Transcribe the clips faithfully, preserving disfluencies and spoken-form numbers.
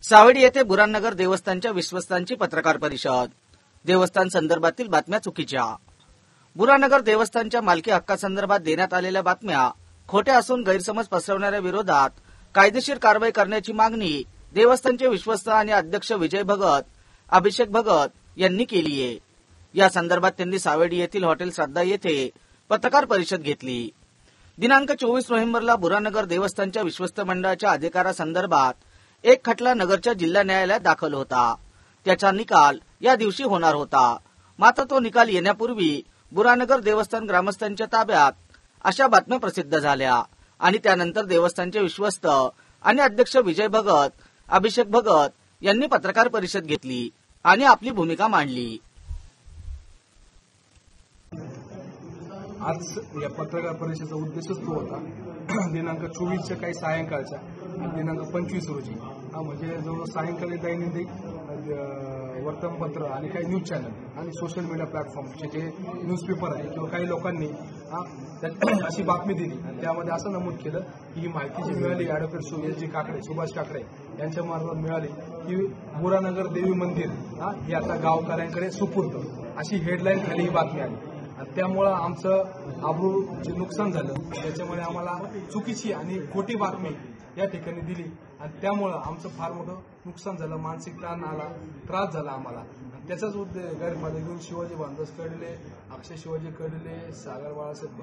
सावेडी येथे बुराननगर देवस्थानच्या विश्वस्तांची पत्रकार परिषद. देवस्थान संदर्भातील बातम्या चुकीच्या. बुराननगर देवस्थानच्या मालकी हक्कासंदर्भात देण्यात आलेल्या बातम्या खोट्या असून गैरसमज पसरवणाऱ्या विरोधात कायदेशीर कारवाई करण्याची मागणी देवस्थानचे विश्वस्त आणि अध्यक्ष विजय भगत, अभिषेक भगत यांनी केली आहे. या संदर्भात त्यांनी सावेडी येथील हॉटेल श्रद्धा येथे पत्रकार परिषद घेतली. दिनांक चोवीस नोव्हेंबरला बुराननगर देवस्थानच्या विश्वस्त मंडळाच्या अधिकारासंदर्भात एक खटला नगरच्या जिल्हा न्यायालयात दाखल होता. त्याचा निकाल या दिवशी होणार होता. मात्र तो निकाल येण्यापूर्वी बुराननगर देवस्थान ग्रामस्थांच्या ताब्यात अशा बातम्या प्रसिद्ध झाल्या आणि त्यानंतर देवस्थानचे विश्वस्त आणि अध्यक्ष विजय भगत, अभिषेक भगत यांनी पत्रकार परिषद घेतली आणि आपली भूमिका मांडली. आज या पत्रकार परिषदेचा उद्देशच तो होता. दिनांक चोवीसच्या काही सायंकाळच्या आणि दिनांक पंचवीस रोजी हा म्हणजे जवळ सायंकाळी दैनंदिन वर्तमानपत्र आणि काही न्यूज चॅनल आणि सोशल मीडिया प्लॅटफॉर्मचे जे न्यूजपेपर आहे किंवा काही लोकांनी हा अशी बातमी दिली आणि त्यामध्ये असं नमूद केलं की ही माहिती जी मिळाली advocate S G Kakade, Subhash Kakade यांच्या मार्फत मिळाली की बुरानगर देवी मंदिर हा हे आता गावकऱ्यांकडे सुपूर्द अशी हेडलाईन खाली ही बातमी आली. आणि त्यामुळं आमचं आबरूचे नुकसान झालं. त्याच्यामुळे आम्हाला चुकीची आणि खोटी बातमी या ठिकाणी दिली आणि त्यामुळं आमचं फार मोठं नुकसान झालं, मानसिक ताण आला, त्रास झाला आम्हाला. त्याचाच उद्देश गैरफायदा घेऊन शिवाजी बांधस कडिले, अक्षय शिवाजी कडिले, सागर बाळासाहेब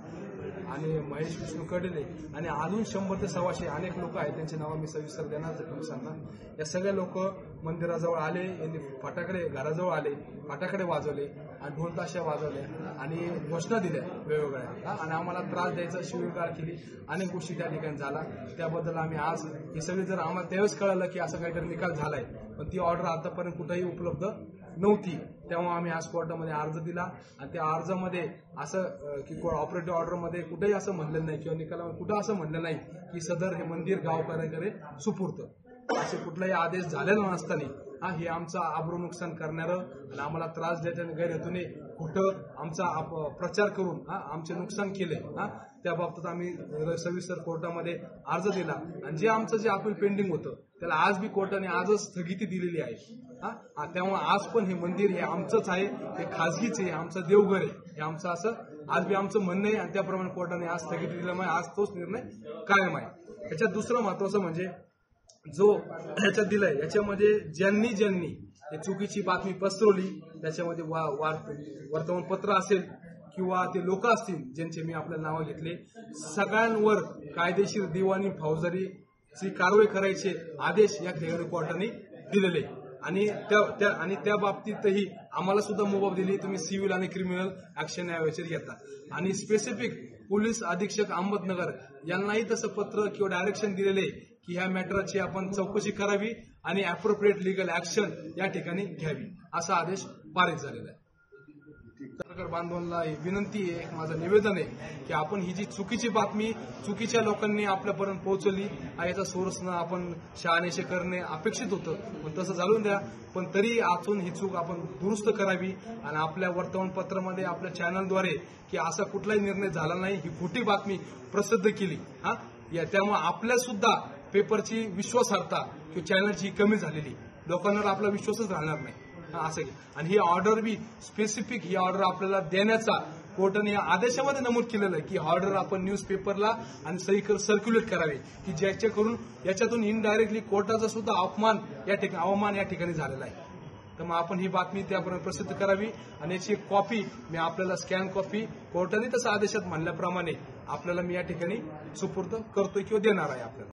भगत आणि महेश विष्णू कडिले आणि अजून शंभर ते सव्वाशे अनेक लोक आहेत, त्यांची नावं मी सविस्तर देणार पोलिसांना. या सगळे लोक मंदिराजवळ आले, यांनी फटाकडे घराजवळ आले, फटाकडे वाजवले आणि ढोल ताशा वाजवले आणि घोषणा दिल्या वेगवेगळ्या आणि आम्हाला त्रास द्यायचा, शिवीगाळ केली, अनेक गोष्टी त्या ठिकाणी झाला. त्याबद्दल आम्ही आज हे सगळे जर आम्हाला त्यावेळेस कळलं की असं काहीतरी निकाल झालाय पण ती ऑर्डर आतापर्यंत कुठेही उपलब्ध नव्हती, तेव्हा आम्ही आज कोर्टामध्ये अर्ज दिला आणि त्या अर्जामध्ये असं की ऑपरेटिव्ह ऑर्डरमध्ये कुठेही असं म्हणलं नाही किंवा निकालामध्ये कुठं असं म्हणलं नाही की सदर हे मंदिर गावकऱ्यांकडे सुपूर्त असे कुठलाही आदेश झालेला नसताना हा हे आमचा आबरू नुकसान करणारं आणि आम्हाला त्रास द्यायच्या गैरहेतूने कुठं आमचा प्रचार करून हा आमचे नुकसान केले हा त्या बाबतीत आम्ही सविस्तर कोर्टामध्ये अर्ज दिला आणि जे आमचं जे अपील पेंडिंग होतं त्याला आज बी कोर्टाने आजच स्थगिती दिलेली आहे. हा त्यामुळे आज पण हे मंदिर हे आमचंच आहे, हे खाजगीच आहे, आमचं देवघर आहे, हे आमचं असं आज बी आमचं म्हणणं आहे आणि त्याप्रमाणे कोर्टाने आज स्थगिती दिल्यामुळे आज तोच निर्णय कायम आहे. त्याच्यात दुसरं महत्वाचं म्हणजे जो ह्याच्यात दिलाय याच्यामध्ये ज्यांनी ज्यांनी चुकीची बातमी पसरवली त्याच्यामध्ये वर्तमानपत्र असेल किंवा ते लोक असतील ज्यांचे मी आपल्या नावं घेतले, सगळ्यांवर कायदेशीर दिवाणी फौजदारीची कारवाई करायचे आदेश या ठिकाणी कोर्टाने दिलेले आणि त्या आणि त्या बाबतीतही आम्हाला सुद्धा मुभा दिली, तुम्ही सिव्हिल आणि क्रिमिनल ऍक्शन याविषयी घेता आणि स्पेसिफिक पोलीस अधीक्षक अहमदनगर यांनाही तसं पत्र किंवा डायरेक्शन दिलेले की ह्या मॅटरची आपण चौकशी करावी आणि अप्रोप्रिएट लिगल ऍक्शन या ठिकाणी घ्यावी असा आदेश पारित झालेला आहे. पत्रकार बांधवांना विनंती आहे, माझं निवेदन आहे की आपण ही जी चुकीची बातमी चुकीच्या लोकांनी आपल्यापर्यंत पोहोचवली याचा सोर्सनं आपण शहानिशा करणे अपेक्षित होतं पण तसं झालून द्या, पण तरी आतून ही चूक आपण दुरुस्त करावी आणि आपल्या वर्तमानपत्रामध्ये आपल्या चॅनलद्वारे की असा कुठलाही निर्णय झाला नाही ही खोटी बातमी प्रसिद्ध केली हा या त्यामुळे आपल्या सुद्धा पेपरची विश्वासार्हता किंवा चॅनलची कमी झालेली, लोकांवर आपला विश्वासच राहणार नाही असं. आणि ही ऑर्डर बी स्पेसिफिक ही ऑर्डर आपल्याला देण्याचा कोर्टाने या आदेशामध्ये नमूद केलेलं आहे की ऑर्डर आपण न्यूजपेपरला आणि सही सर्क्युलेट करावे की ज्याच्या करून याच्यातून इनडायरेक्टली कोर्टाचा सुद्धा अपमान या ठिकाणी अवमान या ठिकाणी झालेला आहे. तर मग आपण ही बातमी त्यापर्यंत प्रसिद्ध करावी आणि याची एक कॉपी मी आपल्याला स्कॅन कॉपी कोर्टाने तसं आदेशात म्हणल्याप्रमाणे आपल्याला मी या ठिकाणी सुपूर्द करतोय किंवा देणार आहे आपल्याला.